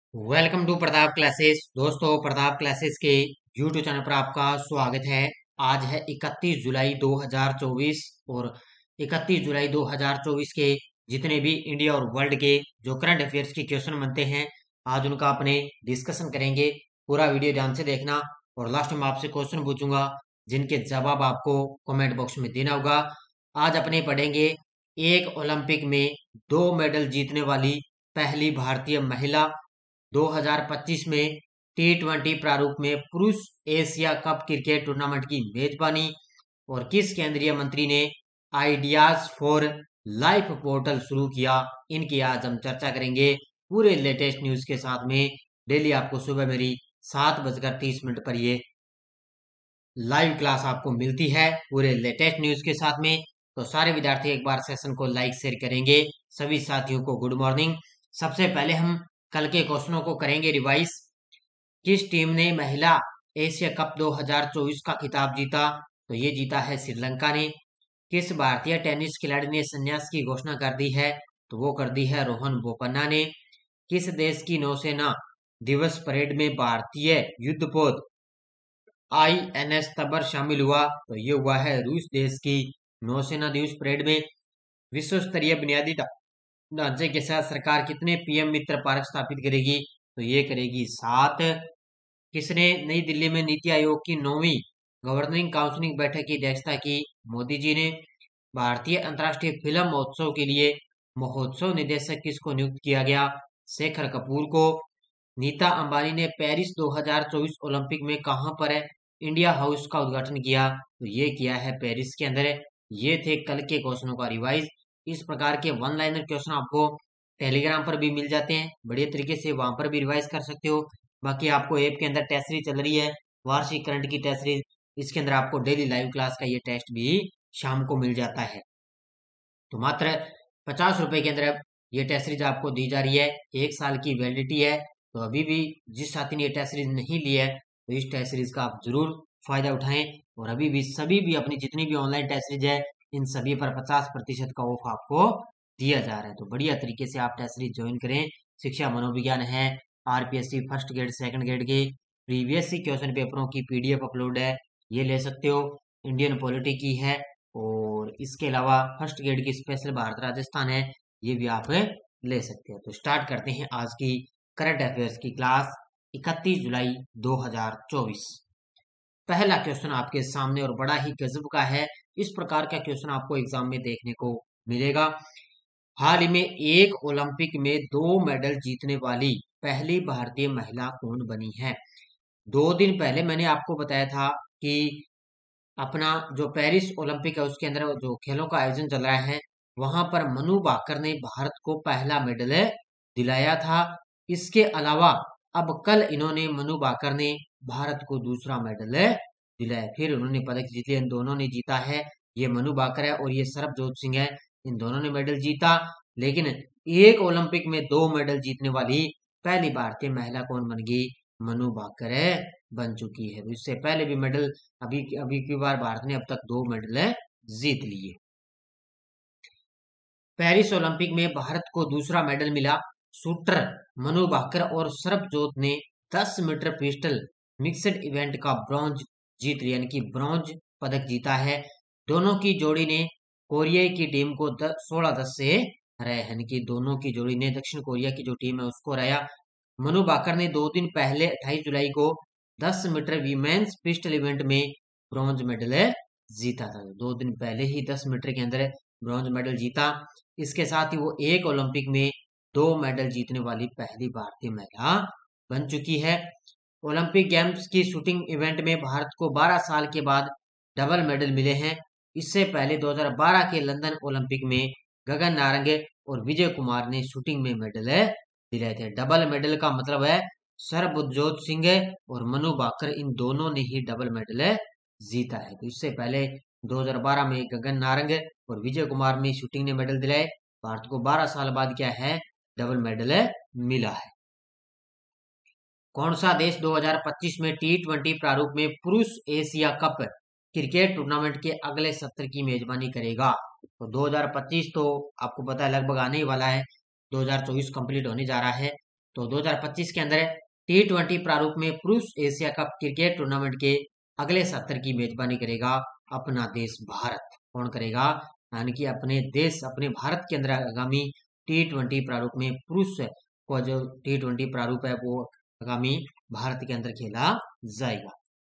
Welcome to Pratap Classes. दोस्तों, Pratap Classes के YouTube channel पर आपका स्वागत है। आज है 31 जुलाई 2024 और 31 जुलाई 2024 के जितने भी इंडिया और वर्ल्ड के जो करंट अफेयर्स के क्वेश्चन बनते हैं, आज उनका अपने डिस्कशन करेंगे। पूरा वीडियो ध्यान से देखना और लास्ट में आपसे क्वेश्चन पूछूंगा जिनके जवाब आपको कमेंट बॉक्स में देना होगा। आज अपने पढ़ेंगे एक ओलंपिक में 2 मेडल जीतने वाली पहली भारतीय महिला, 2025 में T20 प्रारूप में पुरुष एशिया कप क्रिकेट टूर्नामेंट की मेजबानी, और किस केंद्रीय मंत्री ने आइडियाज फॉर लाइफ पोर्टल शुरू किया, इनकी आज हम चर्चा करेंगे पूरे लेटेस्ट न्यूज के साथ में। डेली आपको सुबह मेरी 7:30 पर ये लाइव क्लास आपको मिलती है पूरे लेटेस्ट न्यूज के साथ में। तो सारे विद्यार्थी एक बार सेशन को लाइक शेयर करेंगे। सभी साथियों को गुड मॉर्निंग। सबसे पहले हम कल के क्वेश्चनों को करेंगे रिवाइज। किस टीम ने महिला एशिया कप 2024 का खिताब जीता? तो ये जीता है श्रीलंका ने। किस भारतीय टेनिस खिलाड़ी ने संन्यास की घोषणा कर दी है? तो वो कर दी है रोहन बोपन्ना ने। किस देश की नौसेना दिवस परेड में भारतीय युद्धपोत INS तबर शामिल हुआ? तो ये हुआ है रूस देश की नौसेना दिवस परेड में। विश्व स्तरीय बुनियादी ढांचे के साथ सरकार कितने PM मित्र पार्क स्थापित करेगी? तो ये करेगी 7। किसने नई दिल्ली में नीति आयोग की 9वीं गवर्निंग काउंसिल बैठक की अध्यक्षता की? मोदी जी ने। भारतीय अंतर्राष्ट्रीय फिल्म महोत्सव के लिए महोत्सव निदेशक किसको नियुक्त किया गया? शेखर कपूर को। नीता अंबानी ने पेरिस 2024 ओलंपिक में कहां पर इंडिया हाउस का उद्घाटन किया? तो ये किया है पेरिस के अंदर। ये थे कल के क्वेश्चनों का रिवाइज। इस प्रकार के वन लाइनर क्वेश्चन आपको टेलीग्राम पर भी मिल जाते हैं, बढ़िया तरीके से वहां पर भी रिवाइज कर सकते हो। बाकी आपको ऐप के अंदर टेस्ट सीरीज चल रही है, वार्षिक करंट की टेस्ट सीरीज। इसके अंदर आपको डेली लाइव क्लास का ये टेस्ट भी शाम को मिल जाता है। तो मात्र 50 रुपए के अंदर ये टेस्ट सीरीज आपको दी जा रही है। 1 साल की वैलिडिटी है। तो अभी भी जिस साथी ने ये टेस्ट सीरीज नहीं ली है, तो इस टेस्ट सीरीज का आप जरूर फायदा उठाएं। और अभी भी सभी भी अपनी जितनी भी ऑनलाइन टेस्ट सीरीज है, इन सभी पर 50% का ऑफ आपको दिया जा रहा है। तो बढ़िया तरीके से आप टेस्ट सीरीज ज्वाइन करें। शिक्षा मनोविज्ञान है, RPSC first grade second grade के प्रीवियस क्वेश्चन पेपरों की PDF अपलोड है, ये ले सकते हो। इंडियन पॉलिटी की है, और इसके अलावा फर्स्ट ग्रेड की स्पेशल भारत राजस्थान है, ये भी आप ले सकते हैं। तो स्टार्ट करते हैं आज की करंट अफेयर्स की क्लास 31 जुलाई 2024। पहला क्वेश्चन आपके सामने और बड़ा ही गजब का है। इस प्रकार का क्वेश्चन आपको एग्जाम में देखने को मिलेगा। हाल ही में एक ओलंपिक में 2 मेडल जीतने वाली पहली भारतीय महिला कौन बनी है? 2 दिन पहले मैंने आपको बताया था कि अपना जो पेरिस ओलंपिक है उसके अंदर जो खेलों का आयोजन चल रहा है, वहां पर मनु भाकर ने भारत को पहला मेडल दिलाया था। इसके अलावा अब कल इन्होंने मनु भाकर ने भारत को दूसरा मेडल दिलाया, फिर उन्होंने पदक जीत लिया। इन दोनों ने जीता है, ये मनु भाकर है और ये सरबजोत सिंह है। इन दोनों ने मेडल जीता। लेकिन एक ओलंपिक में 2 मेडल जीतने वाली पहली भारतीय महिला कौन बन गई? मनु भाकर बन चुकी है। तो इससे पहले भी मेडल अभी अभी की बार भारत ने अब तक 2 मेडल जीत लिए। पेरिस ओलंपिक में भारत को दूसरा मेडल मिला। शूटर मनु भाकर और सरबजोत ने 10 मीटर पिस्टल मिक्स्ड इवेंट का ब्रॉन्ज जीत लिया, यानी कि ब्रॉन्ज पदक जीता है। दोनों की जोड़ी ने कोरिया की टीम को 16-10 से हराया, यानी कि दोनों की जोड़ी ने दक्षिण कोरिया की जो टीम है उसको हराया। मनु भाकर ने 2 दिन पहले 28 जुलाई को 10 मीटर वीमेंस पिस्टल इवेंट में ब्रॉन्ज मेडल जीता था। 2 दिन पहले ही 10 मीटर के अंदर ब्रॉन्ज मेडल जीता। इसके साथ ही वो एक ओलंपिक में 2 मेडल जीतने वाली पहली भारतीय महिला बन चुकी है। ओलंपिक गेम्स की शूटिंग इवेंट में भारत को 12 साल के बाद डबल मेडल मिले हैं। इससे पहले 2012 के लंदन ओलंपिक में गगन नारंग और विजय कुमार ने शूटिंग में मेडल दिलाए थे। डबल मेडल का मतलब है सरबजोत सिंह और मनु भाकर, इन दोनों ने ही डबल मेडल जीता है। तो इससे पहले 2012 में गगन नारंग और विजय कुमार ने शूटिंग ने मेडल दिलाए। भारत को 12 साल बाद क्या है? डबल मेडल मिला है। कौन सा देश 2025 में T20 प्रारूप में पुरुष एशिया कप क्रिकेट टूर्नामेंट के अगले सत्र की मेजबानी करेगा? तो 2025 तो आपको पता है लगभग आने ही वाला है, 2024 कंप्लीट होने जा रहा है। तो 2025 के अंदर T20 प्रारूप में पुरुष एशिया कप क्रिकेट टूर्नामेंट के अगले सत्र की मेजबानी करेगा अपना देश भारत। कौन करेगा? यानी कि अपने देश, अपने भारत के अंदर आगामी T20 प्रारूप में पुरुष को जो T20 प्रारूप है वो आगामी भारत के अंदर खेला जाएगा।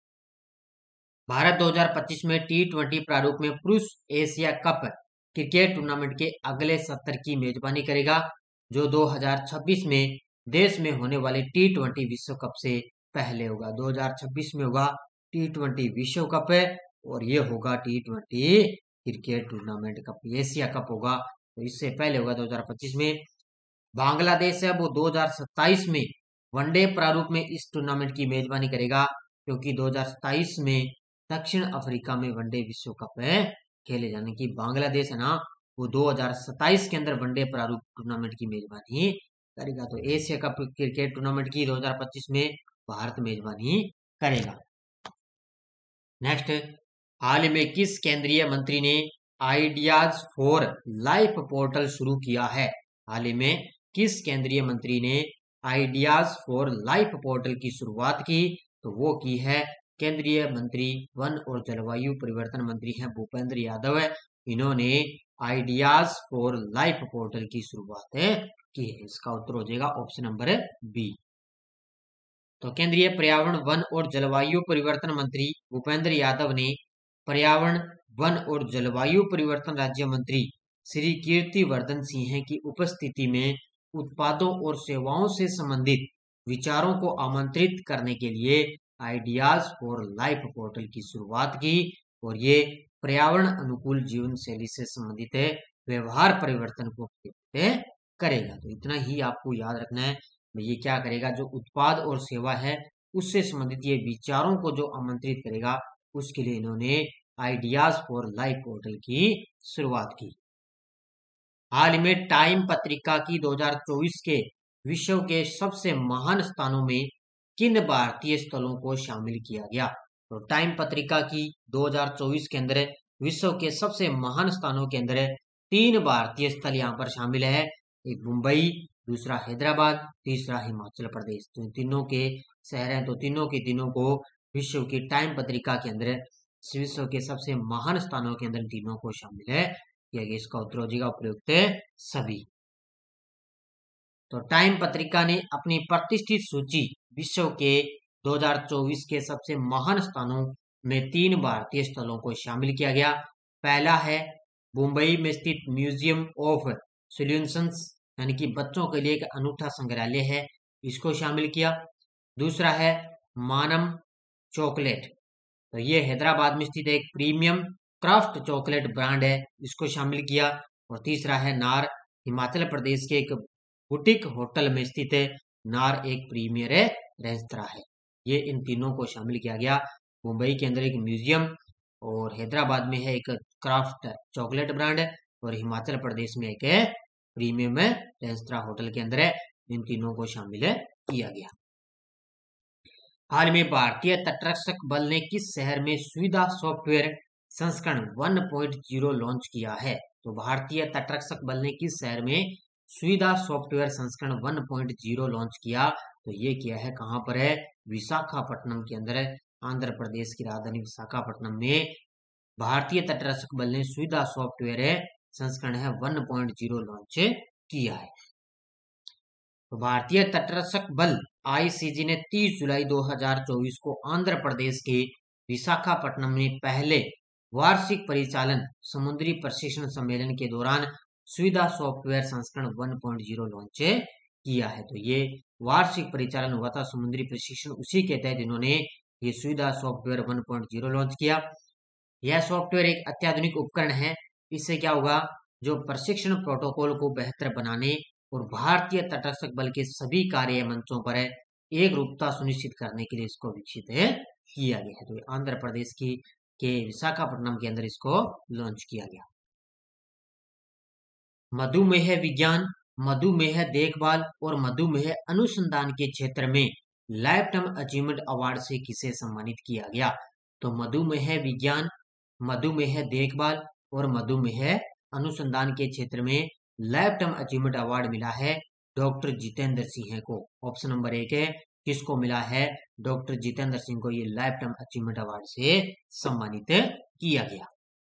भारत 2025 में T20 प्रारूप में पुरुष एशिया कप क्रिकेट टूर्नामेंट के अगले सत्र की मेजबानी करेगा, जो 2026 में देश में होने वाले T20 विश्व कप से पहले होगा। 2026 में होगा T20 विश्व कप है और ये होगा T20 cricket tournament cup, Asia Cup होगा, तो इससे पहले होगा 2025 में। बांग्लादेश है वो 2027 में वनडे प्रारूप में इस टूर्नामेंट की मेजबानी करेगा, क्योंकि 2027 में दक्षिण अफ्रीका में वनडे विश्व कप है खेले जाने की। बांग्लादेश है ना वो 2027 के अंदर वनडे प्रारूप टूर्नामेंट की मेजबानी करेगा। तो एशिया कप क्रिकेट टूर्नामेंट की 2025 में भारत मेजबानी करेगा। नेक्स्ट, हाल में किस केंद्रीय मंत्री ने आइडियाज फॉर लाइफ पोर्टल शुरू किया है? हाल ही में किस केंद्रीय मंत्री ने आइडियाज फॉर लाइफ पोर्टल की शुरुआत की? तो वो की है केंद्रीय मंत्री वन और जलवायु परिवर्तन मंत्री हैं भूपेंद्र यादव है। इन्होंने आइडियाज फॉर लाइफ पोर्टल की शुरुआत की है। इसका उत्तर हो जाएगा ऑप्शन नंबर बी। तो केंद्रीय पर्यावरण वन और जलवायु परिवर्तन मंत्री भूपेंद्र यादव ने पर्यावरण वन और जलवायु परिवर्तन राज्य मंत्री श्री कीर्तिवर्धन सिंह की उपस्थिति में उत्पादों और सेवाओं से संबंधित विचारों को आमंत्रित करने के लिए आइडियाज फॉर लाइफ पोर्टल की शुरुआत की, और ये पर्यावरण अनुकूल जीवन शैली से संबंधित व्यवहार परिवर्तन को करेगा। तो इतना ही आपको याद रखना है। ये क्या करेगा? जो उत्पाद और सेवा है उससे संबंधित ये विचारों को जो आमंत्रित करेगा, उसके लिए इन्होंने आइडियाज फॉर लाइफ पोर्टल की शुरुआत की। हाल में टाइम पत्रिका की 2024 के विश्व के सबसे महान स्थानों में किन भारतीय स्थलों को शामिल किया गया? तो टाइम पत्रिका की 2024 के अंदर विश्व के सबसे महान स्थानों के अंदर 3 भारतीय स्थल यहाँ पर शामिल है। एक मुंबई, दूसरा हैदराबाद, तीसरा हिमाचल प्रदेश। तो तीनों के शहर हैं, तो तीनों के तीनों को विश्व की टाइम पत्रिका के अंदर विश्व के सबसे महान स्थानों के अंदर तीनों को शामिल है किया गया। इसका उत्तर हो जाएगा उपयुक्त सभी। तो टाइम पत्रिका ने अपनी प्रतिष्ठित सूची विश्व के 2024 के सबसे महान स्थानों में 3 भारतीय स्थलों को शामिल किया गया। पहला है मुंबई में स्थित म्यूजियम ऑफ सॉल्यूशंस, यानी कि बच्चों के लिए एक अनूठा संग्रहालय है, इसको शामिल किया। दूसरा है मानम चॉकलेट, तो ये हैदराबाद में स्थित एक प्रीमियम क्राफ्ट चॉकलेट ब्रांड है, इसको शामिल किया। और तीसरा है नार, हिमाचल प्रदेश के एक बुटीक होटल में स्थित है नार, एक प्रीमियर रेस्तरां है। ये इन तीनों को शामिल किया गया। मुंबई के अंदर एक म्यूजियम, और हैदराबाद में है एक क्राफ्ट चॉकलेट ब्रांड, और हिमाचल प्रदेश में एक प्रीमियम रेस्तरां होटल के अंदर इन तीनों को शामिल किया गया। हाल में भारतीय तटरक्षक बल ने किस शहर में सुविधा सॉफ्टवेयर संस्करण 1.0 लॉन्च किया है? तो भारतीय तटरक्षक बल ने किस शहर में सुविधा सॉफ्टवेयर संस्करण 1.0 लॉन्च किया? तो ये किया है कहाँ पर है? विशाखापट्टनम के अंदर, आंध्र प्रदेश की राजधानी विशाखापट्टनम में भारतीय तटरक्षक बल ने सुविधा सॉफ्टवेयर संस्करण है 1.0 लॉन्च किया है। तो भारतीय तटरक्षक बल आईसीजी ने 30 जुलाई 2024 को आंध्र प्रदेश के विशाखापट्टनम में पहले वार्षिक परिचालन समुद्री प्रशिक्षण सम्मेलन के दौरान सुविधा सॉफ्टवेयर संस्करण 1.0 लॉन्च किया है। तो ये वार्षिक परिचालन हुआ था समुद्री प्रशिक्षण, उसी के तहत इन्होंने ये सुविधा सॉफ्टवेयर 1.0 लॉन्च किया। यह सॉफ्टवेयर एक अत्याधुनिक उपकरण है। इससे क्या होगा? जो प्रशिक्षण प्रोटोकॉल को बेहतर बनाने और भारतीय तटरक्षक बल के सभी कार्य मंचों पर एक रूपता सुनिश्चित करने के लिए इसको विकसित किया गया है। तो आंध्र प्रदेश के विशाखापट्टनम के अंदर इसको लॉन्च किया गया। मधुमेह विज्ञान, मधुमेह देखभाल और मधुमेह अनुसंधान के क्षेत्र में लाइफ टाइम अचीवमेंट अवार्ड से किसे सम्मानित किया गया? तो मधुमेह विज्ञान, मधुमेह देखभाल और मधुमेह अनुसंधान के क्षेत्र में लाइफ टाइम अचीवमेंट अवार्ड मिला है डॉक्टर जितेंद्र सिंह को। ऑप्शन नंबर 1 है, किसको मिला है? डॉक्टर जितेंद्र सिंह को ये लाइफ टाइम अचीवमेंट अवार्ड से सम्मानित किया गया।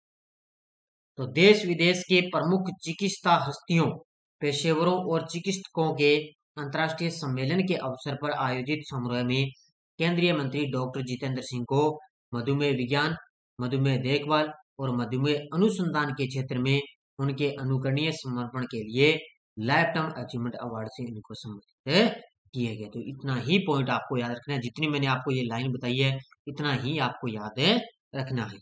तो देश विदेश के प्रमुख चिकित्सा हस्तियों, पेशेवरों और चिकित्सकों के अंतर्राष्ट्रीय सम्मेलन के अवसर पर आयोजित समारोह में केंद्रीय मंत्री डॉक्टर जितेंद्र सिंह को मधुमेह विज्ञान, मधुमेह देखभाल और मधुमेह अनुसंधान के क्षेत्र में उनके अनुकरणीय समर्पण के लिए लाइफ टाइम अचीवमेंट अवार्ड से इनको सम्मानित किए गए। तो इतना ही पॉइंट आपको याद रखना है, जितनी मैंने आपको ये लाइन बताई है इतना ही आपको याद रखना है।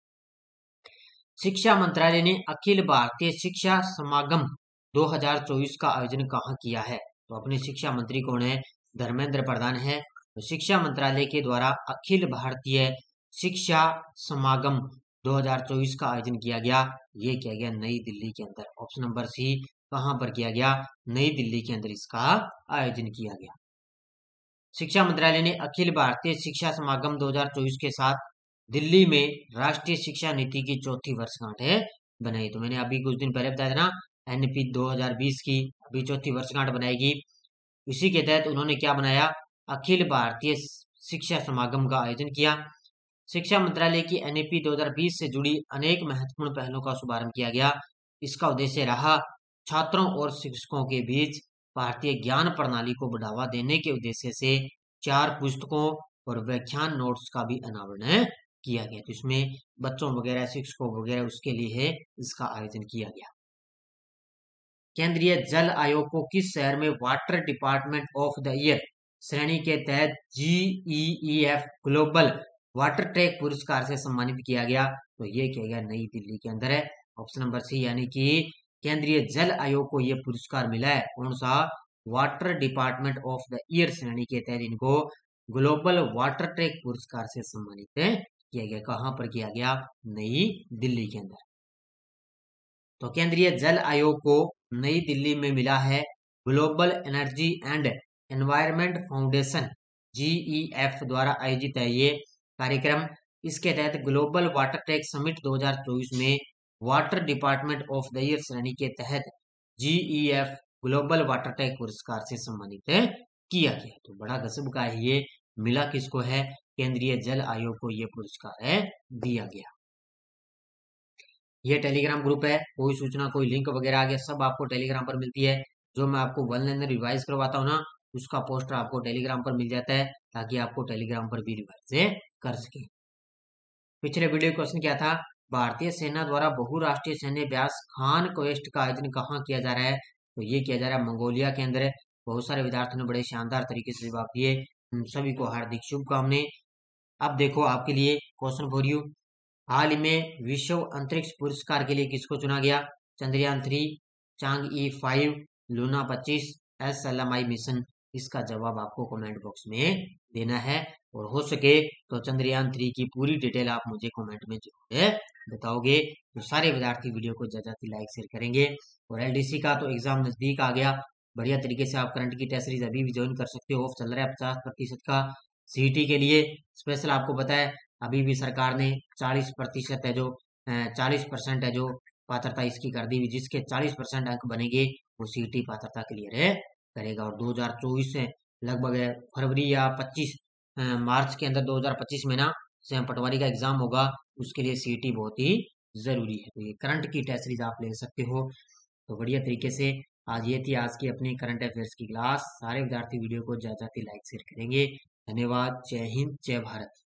शिक्षा मंत्रालय ने अखिल भारतीय शिक्षा समागम 2024 का आयोजन कहाँ किया है? तो अपने शिक्षा मंत्री कौन है? धर्मेंद्र प्रधान है। तो शिक्षा मंत्रालय के द्वारा अखिल भारतीय शिक्षा समागम 2024 का आयोजन किया गया। ये किया गया नई दिल्ली के अंदर। ऑप्शन नंबर सी, कहां पर किया गया? नई दिल्ली के अंदर इसका आयोजन किया गया। शिक्षा मंत्रालय ने अखिल भारतीय शिक्षा समागम 2024 के साथ दिल्ली में राष्ट्रीय शिक्षा नीति की चौथी वर्षगांठ बनाई। तो मैंने अभी कुछ दिन पहले बताया था ना, एनपी 2020 की अभी चौथी वर्षगांठ बनाएगी। इसी के तहत उन्होंने क्या बनाया? अखिल भारतीय शिक्षा समागम का आयोजन किया। शिक्षा मंत्रालय की एनईपी 2020 से जुड़ी अनेक महत्वपूर्ण पहलों का शुभारंभ किया गया। इसका उद्देश्य रहा छात्रों और शिक्षकों के बीच भारतीय ज्ञान प्रणाली को बढ़ावा देने के उद्देश्य से 4 पुस्तकों और व्याख्यान नोट्स का भी अनावरण किया गया। तो इसमें बच्चों वगैरह, शिक्षकों वगैरह उसके लिए इसका आयोजन किया गया। केंद्रीय जल आयोग को किस शहर में water department of the year श्रेणी के तहत GEEF ग्लोबल वाटर ट्रैक पुरस्कार से सम्मानित किया गया? तो ये किया गया नई दिल्ली के अंदर है। ऑप्शन नंबर सी, यानी कि केंद्रीय जल आयोग को यह पुरस्कार मिला है। कौन सा? Water department of the year श्रेणी के तहत इनको ग्लोबल वाटर ट्रैक पुरस्कार से सम्मानित किया गया। कहां पर किया गया? नई दिल्ली के अंदर। तो केंद्रीय जल आयोग को नई दिल्ली में मिला है Global Energy and Environment Foundation GEF द्वारा आयोजित है ये कार्यक्रम। इसके तहत ग्लोबल वाटर ट्रैक समिट 2024 में water department of the year श्रेणी के तहत GEF ग्लोबल वाटर ट्रैक पुरस्कार से सम्मानित किया गया। तो बड़ा गजब का है ये, मिला किसको है? केंद्रीय जल आयोग को ये पुरस्कार दिया गया। ये टेलीग्राम ग्रुप है, कोई सूचना, कोई लिंक वगैरह आ गया सब आपको टेलीग्राम पर मिलती है। जो मैं आपको वन लाइनर रिवाइज करवाता हूँ ना, उसका पोस्टर आपको टेलीग्राम पर मिल जाता है, ताकि आपको टेलीग्राम पर भी रिवाइज कर सके। पिछले वीडियो क्वेश्चन क्या था? भारतीय सेना द्वारा बहुराष्ट्रीय सैन्य अभ्यास खान क्वेस्ट का आयोजन कहाँ किया जा रहा है? तो ये किया जा रहा है मंगोलिया के अंदर। बहुत सारे विद्यार्थियों ने बड़े शानदार तरीके से जवाब दिए, उन सभी को हार्दिक शुभकामनाएं। अब देखो आपके लिए क्वेश्चन फॉर यू, हाल ही में विश्व अंतरिक्ष पुरस्कार के लिए किसको चुना गया? Chandrayaan 3, Chang'e 5, Luna 25, SLMI mission. इसका जवाब आपको कमेंट बॉक्स में देना है, और हो सके तो चंद्रयान 3 की पूरी डिटेल आप मुझे कमेंट में जरूर बताओगे। तो सारे विद्यार्थी वीडियो को ज्यादा लाइक शेयर करेंगे। और LDC का तो एग्जाम नजदीक आ गया, बढ़िया तरीके से आप करंट की टेस्ट सीरीज अभी भी ज्वाइन कर सकते हो। ऑफ चल रहा है 50% का। CET के लिए स्पेशल आपको बताया, अभी भी सरकार ने 40% है जो 40% है जो पात्रता इसकी कर दी हुई, जिसके 40% अंक बनेंगे वो CET पात्रता क्लियर करेगा। और 2024 से लगभग फरवरी या 25 मार्च के अंदर 2025 में ना सैम पटवारी का एग्जाम होगा, उसके लिए CET बहुत ही जरूरी है। तो ये करंट की टेस्ट सीरीज आप ले सकते हो। तो बढ़िया तरीके से आज ये थी आज की अपनी करंट अफेयर्स की क्लास। सारे विद्यार्थी वीडियो को ज्यादा लाइक शेयर करेंगे। धन्यवाद। जय हिंद, जय भारत।